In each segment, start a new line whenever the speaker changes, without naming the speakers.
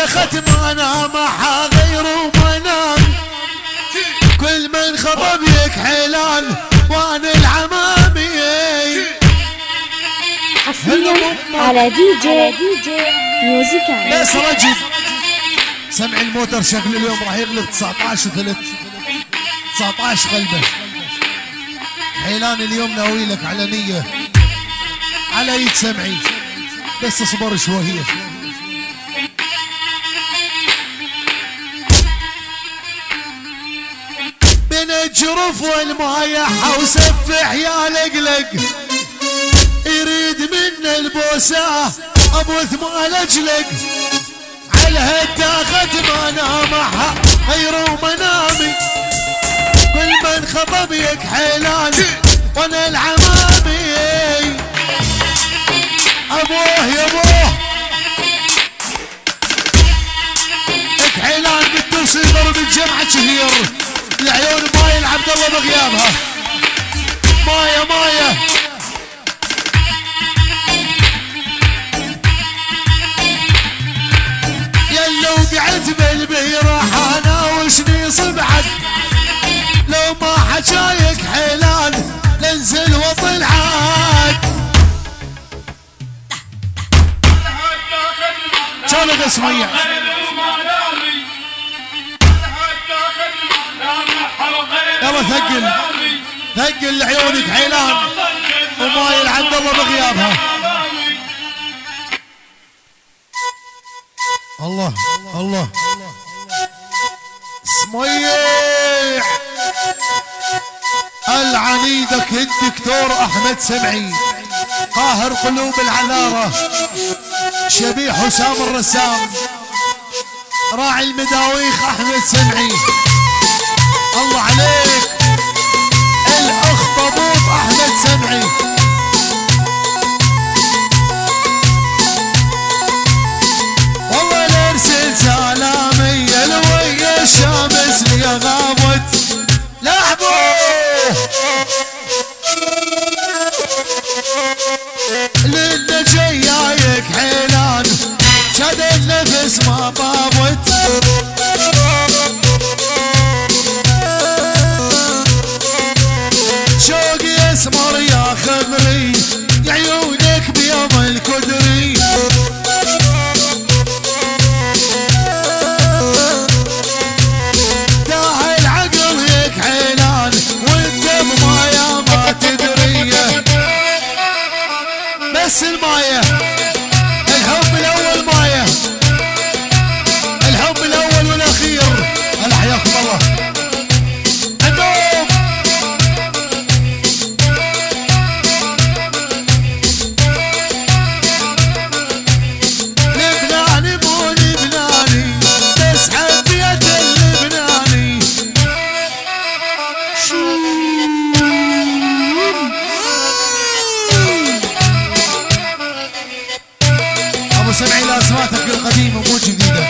وحده ختم انا معها غير ومنام، كل من خطب يكحلان وانا العمامي.
حصريا على دي جي ميوزيكال.
بس رجل سمع الموتر شكل اليوم راح يغلب 19 و3 19 قلبه. حيلان اليوم ناوي لك على نية على ايد سمعي، بس اصبر شوية. بين الجرف والمايح وسفح يا لقلق، يريد منا البوسة ابوث مال اجلق، على هالتاخت ما نامها غير ومنامي، كل من خطب يكحلان وانا العمامي. ابوه يا ابوه كحلان بالتوصيل ضرب الجمعة شهير، العيون مايا العبد الله بغيابها. مايا مايا يلو قعدت بالبيرة انا وشني صبعت، لو ما حجايك حيلان لنزل وطلعت. شلون اسمي يلا ثقل ثقل لعيونك حيلان وماي العبد الله بغيابها. الله الله سميح العنيدك الدكتور احمد سمعي، قاهر قلوب العذارة، شبيه حسام الرسام، راعي المداويخ احمد سمعي. الله عليك الاخطبوط احمد سمعي. والله الارسل سلامي الويا الشمس لي غابت لعبوه، لنا جايك حيلان شد النفس ما طابت، شوقي اسمر يا خمري عيونك بيوم الكدري، داعي العقل هيك حيلان وانت بمايا ما تدري، بس المايه الحب الاول مايه، الحب الاول والاخير. هلا حياكم الله عندهم لبناني مو لبناني بس حبيت اللبناني. ابو سمعي لازماتك القديمه مو جديده.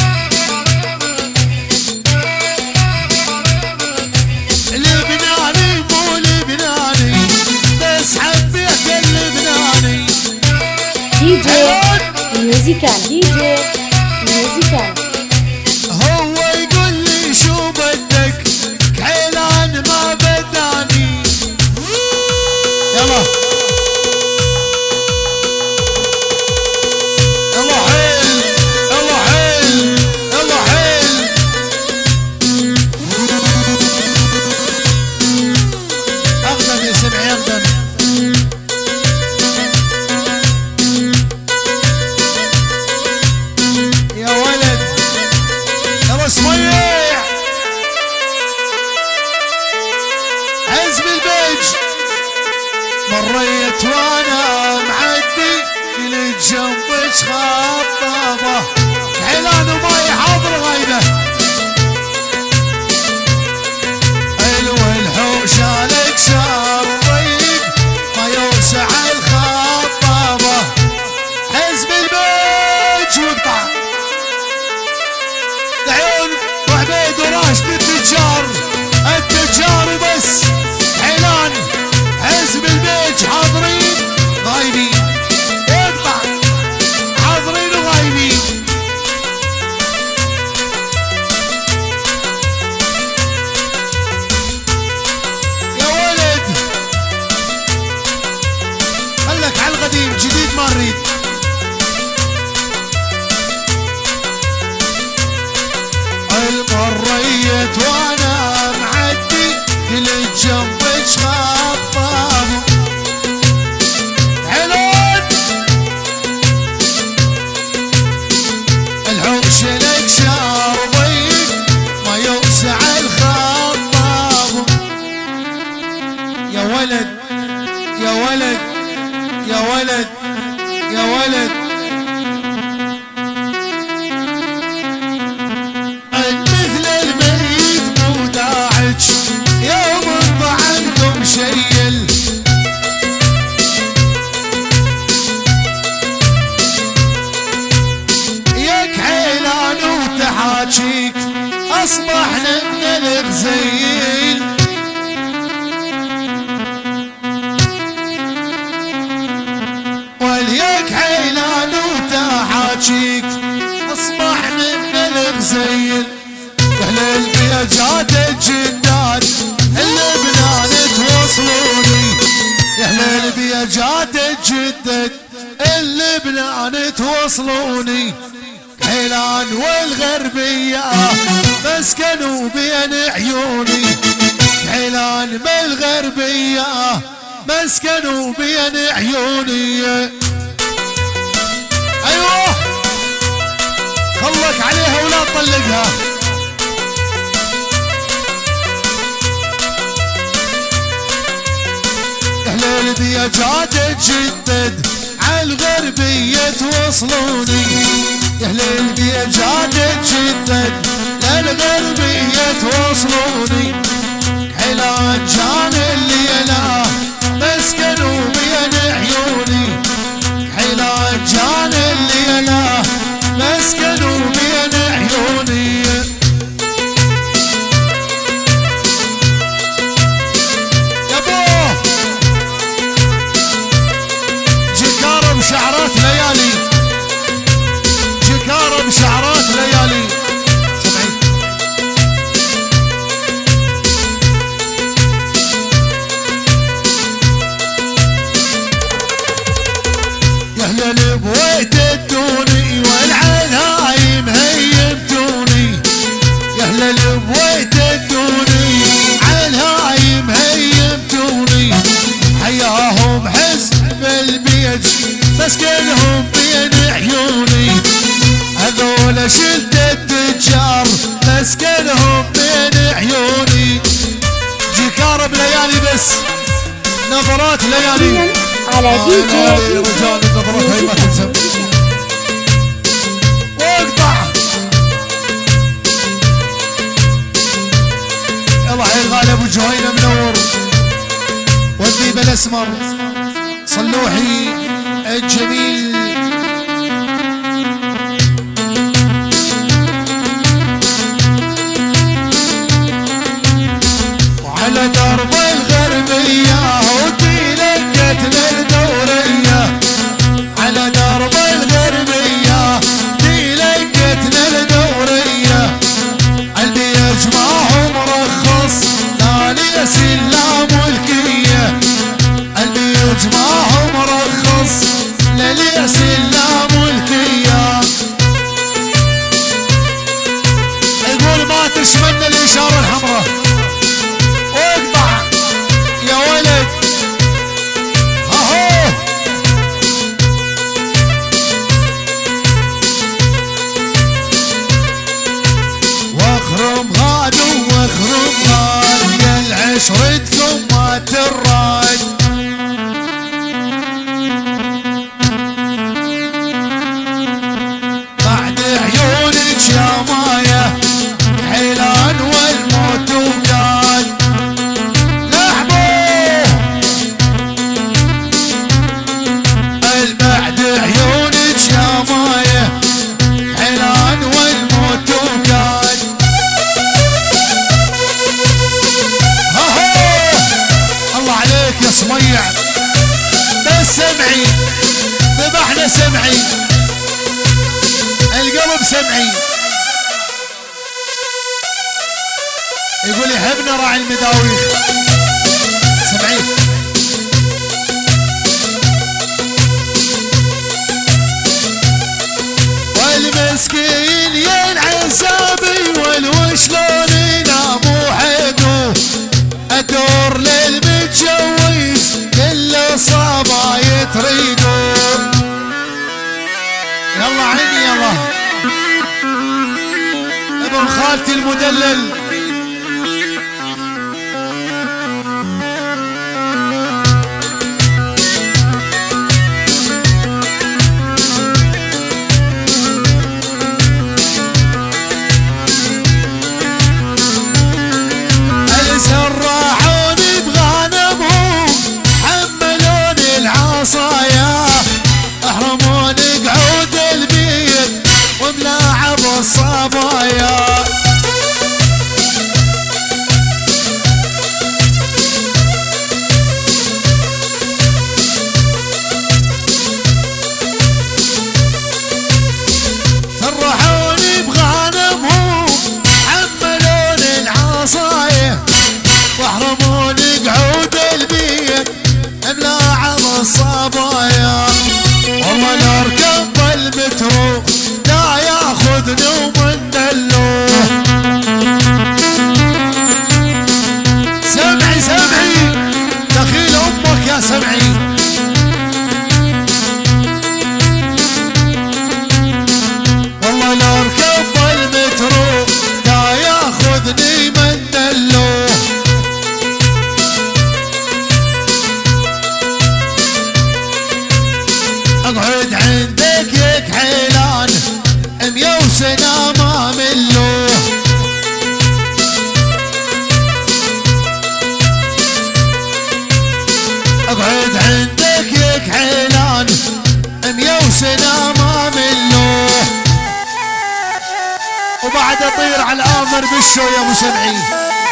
لبناني مو لبناني بس حبيت اللبناني.
دي جي ميوزيكال دي جي ميوزيكال.
هو يقول لي شو بدك كحيلان ما بداني. يلا يلا حيل يلا حيل يلا حيل. اقدم يا سمعي اقدم. يا ولد يلا سميع حزب البيج مريت وانا معدي قلت جنبك خطابه حيلان وماي حاضر غايبه. حلوه الحوش عليك شريك ما يوسع الخطابه. حزب البيج واقطع العيون وعبيد وراشد التجار التجار وبس. حيلان حزب البيج حاضرين غايبين، اقطع حاضرين وغايبين. ما نريد. المريت وانا معدي كل جنبك خطاب حلون العرش لك شاربيك ما يوسع الخطاب. يا ولد يا ولد يا ولد يا ولد مثل الميت مو داعج يوم طعنكم شيل. ياك حيلان وتحاجيك اصبحنا من الغزيل. والياك حيلان وتحاجيك اصبحنا من الغزيل. اهل البيجات الجداد اللبنان توصلوني. يا اهل البيجات الجدد اللبنان توصلوني. حيلان والغربية مسكنوا بين عيوني. حيلان بالغربية مسكنوا بين عيوني. ايوه خلك عليها ولا تطلقها. اهل البيجات تجدد عالغربية توصلوني. يا اهل البيجات تجدد للغربية توصلوني. حيلان جان الليلة مسكنوا بين عيوني. حيلان جان الليلة مسكنوا بين عيوني. يا بوه جكار بشعرات ليالي. جكار بشعرات ليالي. سمعي يا اهل البويت ادوني والعلايم هيمتوني. يا اهل البويت ادوني عالهايم هيمتوني. حياهم حزب البيج مسكنهم بين عيوني. هذول شلة التجار مسكنهم بين عيوني. جكار بليالي بس نظرات ليالي.
على دي جي
يا رجال النظرات هاي ما تنسى. واقطع يلا حي الغالي ابو جهينه منور. والذيب الاسمر صلوحي الجميل. وعلى درب الغربية ودي لقتنا الدورية. على درب الغربية دي لقتنا الدورية. اللي يجمعهم مرخص لا ليسل لا ملكية. اللي يجمعهم مرخص لا ليسل لا ملكية. يقول ما تشملنا الإشارة الحمراء. اقطع يا ولد اهو. واخرم غاد واخرم غاد يا العشرتكم ما تراد. بعد عيونك يا مايه حيلان والموت وقاد. بعد عيونك يا مايه حيلان والموت وقاد. الله عليك يا صميع بس سمعي ذبحنا سمعي القلب سمعي. يقول يحبنا راعي المداويخ. سمعي خالتي المدلل
سرحوني بغنمهم حملوني العصايا احرموني قعود البيت وملاعب الصبايا سرحوني بغنمهم حملوني العصايا واحرموني قعود البيت ملاعب الصبايا والله لا اركب المترو لا ياخذني ومن دلوه سمعي سمعي دخيل امك يا سمعي والله لا اركب المترو لا ياخذني من دلوه اقعد عندك يك حيلان 100 سنة ما ملوه اقعد عندك يك حيلان 100 سنة ما ملوه
وبعد اطير على الامر بالشو يا ابو سمعين.